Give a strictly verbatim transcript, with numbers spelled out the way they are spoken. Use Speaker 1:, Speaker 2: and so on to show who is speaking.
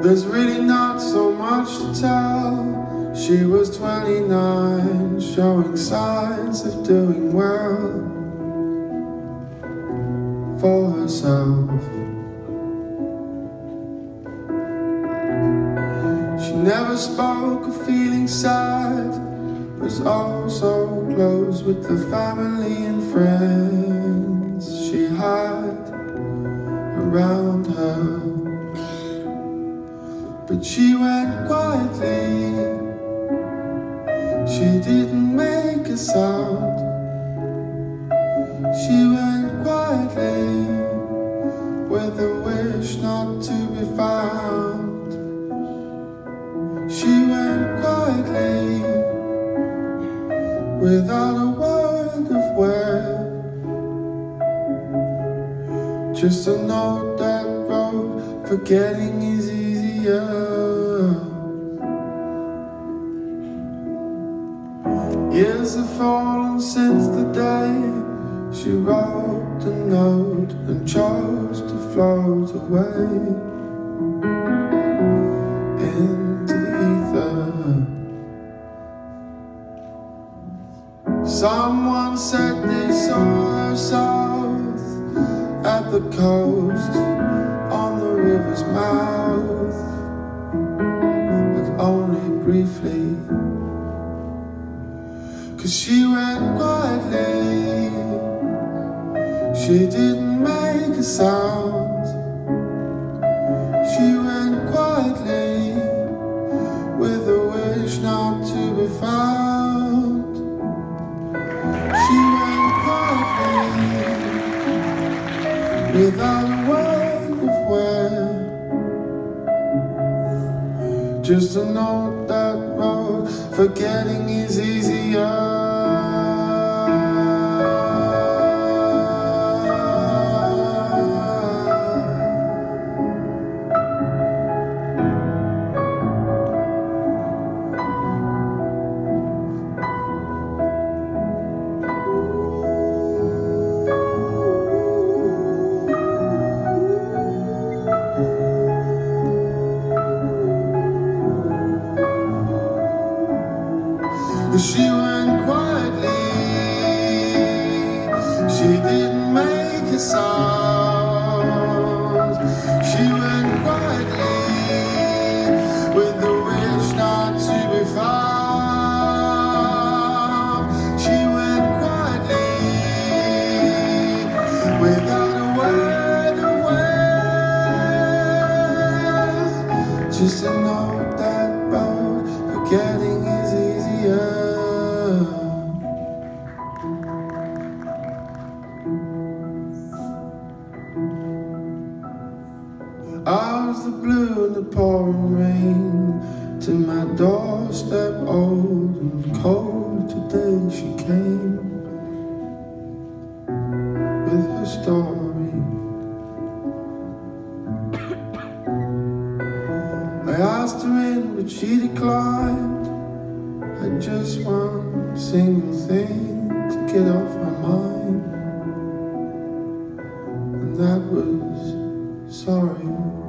Speaker 1: there's really not so much to tell. She was twenty-nine, showing signs of doing well for herself. She never spoke of feeling sad, was all so close with the family and friends she had around her. But she went quietly, she didn't make a sound. She went quietly, with a wish not to be found. She went quietly, without a word of where. Just a note that wrote, forgetting is easier. Years have fallen since the day she wrote the note and chose to float away into the ether. Someone said they saw her south at the coast, on the river's mouth, but only briefly. 'Cause she went quietly, she didn't make a sound. She went quietly, with a wish not to be found. She went quietly, without a word of where. Just a note that wrote, forgetting is easier. She went quietly, she didn't make a sound. She went quietly, with the wish not to be found. She went quietly, without a word of where. Just a note that wrote, forgetting is easier. Out of the blue and the pouring rain, to my doorstep old and cold, today she came with her story. I asked her in, but she declined. Had just one single thing to get off my mind, and that was sorry.